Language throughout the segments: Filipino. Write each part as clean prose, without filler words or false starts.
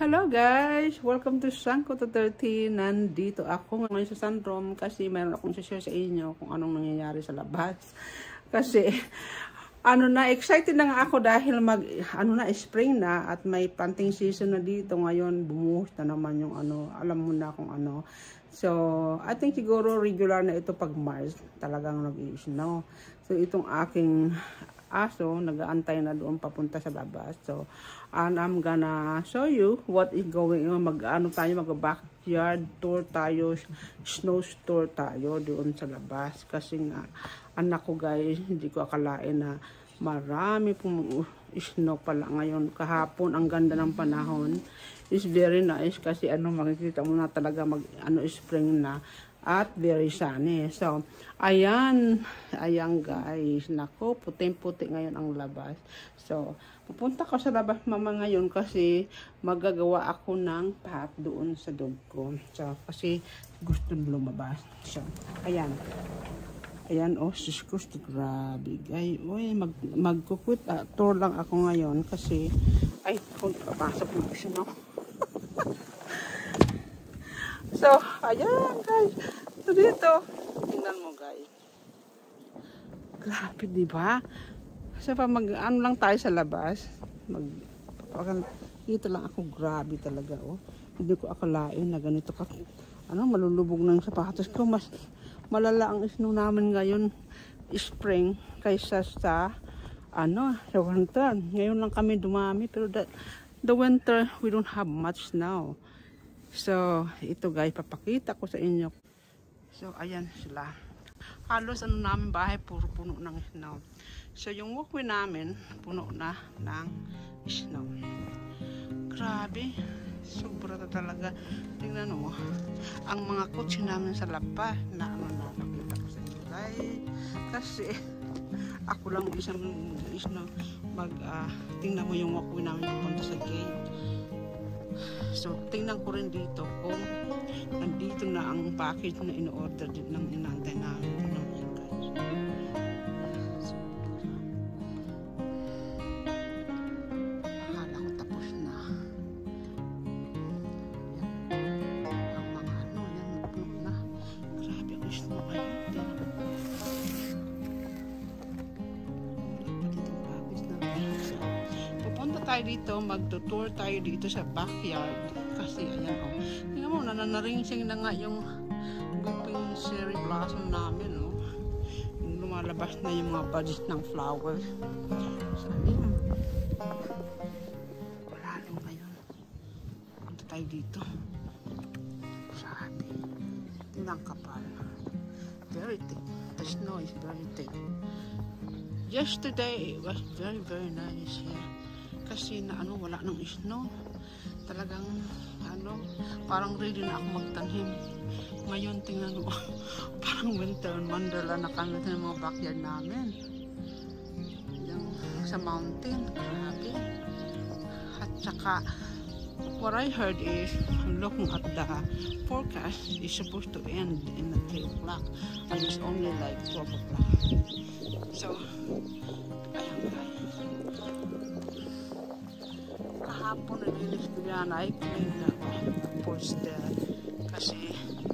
Hello guys! Welcome to Sangko to 30. Nandito ako ngayon sa Sunroom kasi mayroon akong share sa inyo kung anong nangyayari sa labas. Kasi excited na nga ako dahil spring na at may planting season na dito ngayon. Bumuhos na naman yung alam mo na kung ano. So, I think siguro regular na ito pag March. Talagang nag-i-snow. So, itong aking aso, nag-aantay na doon papunta sa labas. So, and I'm gonna show you what is going on. Mag-backyard tour tayo, snow tour tayo doon sa labas. Kasi nga, anak ko guys, hindi ko akalain na marami pong snow pala ngayon. Kahapon, ang ganda ng panahon. It's very nice kasi makikita mo na talaga spring na. At very sunny. So, ayan guys. Nako, puting-puti ngayon ang labas. So, pupunta ko sa labas mama ngayon kasi magagawa ako ng path doon sa dog ko. So, kasi gusto lumabas. So, ayan. Ayan, sus, gusto. Grabe, guys. Uy, mag-quit tour lang ako ngayon kasi, kung papasok mo kasi, no? So, ayan guys. So, dito. Tingnan mo guys. Grabe, diba? So, lang tayo sa labas. Dito lang ako. Grabe talaga, oh. Hindi ko akalain na ganito ka. Malulubog ng sapatos ko. Mas malala ang snow namin ngayon. Spring. Kaysa sa, sa winter. Ngayon lang kami dumami. Pero the winter, we don't have much now. So, ito guys, papakita ko sa inyo. So, ayan sila. Halos namin bahay, puro puno ng snow. So, yung walkway namin, puno na ng snow. Grabe. Sobra talaga. Tingnan mo. Ang mga kotse namin sa labas, nakita ko sa inyo guys. Kasi, ako lang isang snow. Tingnan mo yung walkway namin punta sa gate. So, tingnan ko rin dito kung nandito na ang package na in-order din ng inantay namin. So, akala ko tapos na. Yan. Ang mga yan nagpuno na. Grabe ang snow ngayon. Pupunta tayo dito, magtutour tayo dito sa backyard. Kasi ayan tingnan mo, nanaringsing na nga yung guping cherry blossom namin, oh. Yung lumalabas na yung mga buds ng flowers. So ayan. Wala lang ngayon. Punta tayo dito. Sabi. Tingnan kapal. Very thick. The snow is very thick. Yesterday, it was very, very nice here. Kasi wala nang snow. Talagang, parang ready na ako magtanim. Ngayon, tingnan mo, parang winter wonderland na kami sa mga backyard namin. Yung sa mountain, grabe. At saka, what I heard is, looking at the forecast, is supposed to end in 3 o'clock. And it's only like 12 o'clock. So, ayan guys. Kahapon nilinis ko yan ay clean na poster kasi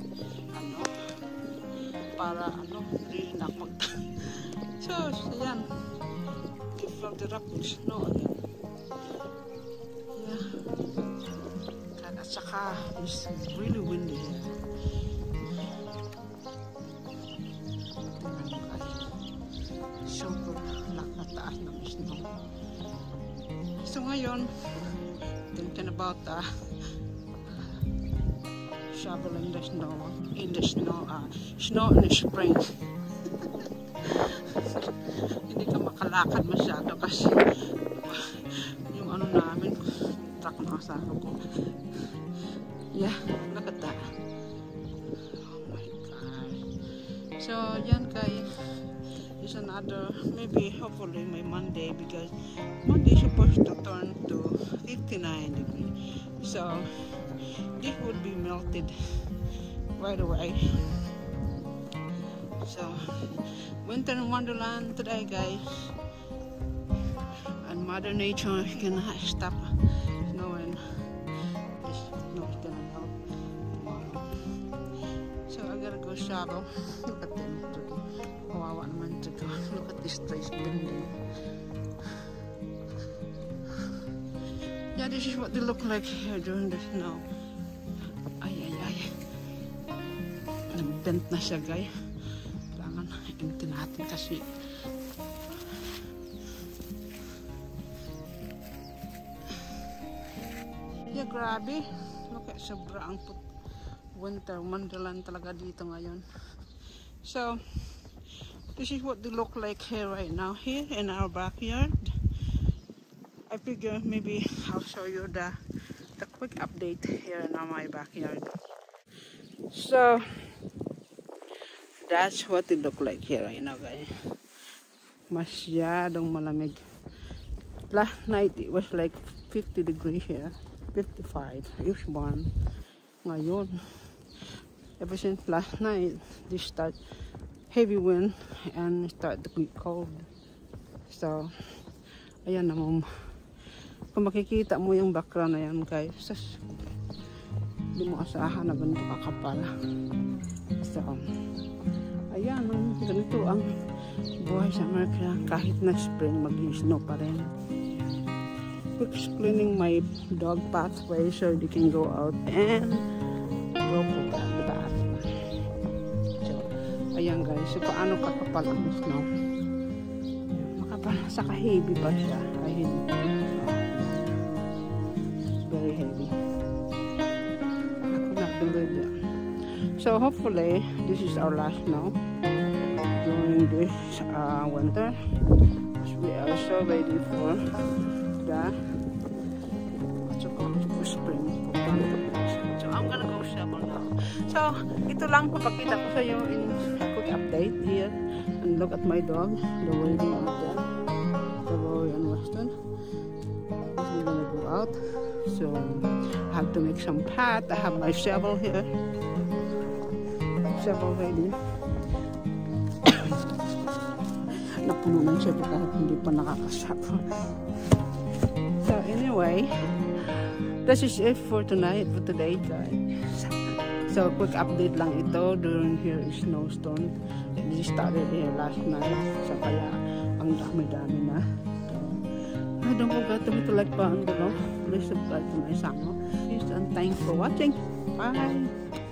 para hindi na ako so yan i-flood the rock with snow again. Yeah, at saka it's really windy here. Super nakataas ng snow. So ngayon, thinking about shoveling the snow in the snow in the spring. Hindi ka makalakad masyado kasi yung namin, truck ng asawa ko. Yeah, look at that. Oh my God. So yan guys. Is another, maybe hopefully my Monday, because Monday is supposed to turn to 59 degrees, so this would be melted right away. So winter wonderland today guys, and Mother Nature cannot stop snowing. gotta go shovel. Look at them. Kawawa naman dito. Look at this place bending. Yeah, this is what they look like here during the snow. Ay. Nagbent na siya, guys. Kailangan inti natin kasi. Yeah, grabe. Look at sobrang winter wonderland talaga dito ngayon. So, this is what they look like here right now, here in our backyard. I figure maybe I'll show you the quick update here in my backyard. So, that's what it look like here right now, guys. Masyadong malamig. Last night it was like 50 degrees here, 55 if one. Ngayon, ever since last night, this start heavy wind and start to be cold. So, ayan naman. Kung makikita mo yung background na yan, guys, hindi mo asahan na ganito kakapal. So, ayan, ganito ang buhay sa Amerika. Kahit na spring, mag-snow pa rin. Quick cleaning my dog pathway so they can go out and go for the bath. So, ayan guys, so paano kakapal ang snow? Makapal, saka heavy pa siya. Ayun. It's very heavy. I could not believe it. So hopefully, this is our last snow during this winter. We are so ready for the spring. So I'm gonna go shovel now. So ito lang papakita ko sa iyo in a quick update here. And look at my dog, the waiting out there, the Roy and Weston. We're gonna go out. So I have to make some path. I have my shovel here. Shovel ready. Napuno ng shovel kahit hindi pa nakakashovel. So anyway, this is it for tonight, for today, guys. So quick update lang ito during here snowstorm. This started here last night. So kaya ang dami-dami na. So, don't forget to like button below. Please subscribe to my channel. Please and thanks for watching. Bye.